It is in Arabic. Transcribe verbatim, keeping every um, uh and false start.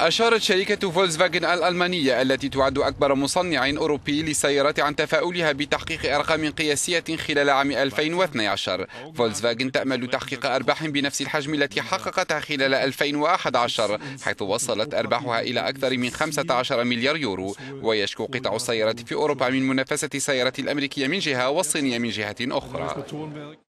أشارت شركة فولكسفاغن الألمانية التي تعد أكبر مصنع أوروبي للسيارات عن تفاؤلها بتحقيق أرقام قياسية خلال عام ألفين واثني عشر. فولكسفاغن تأمل تحقيق أرباح بنفس الحجم التي حققتها خلال ألفين وأحد عشر، حيث وصلت أرباحها إلى أكثر من خمسة عشر مليار يورو. ويشكو قطاع السيارات في أوروبا من منافسة السيارات الأمريكية من جهة والصينية من جهة أخرى.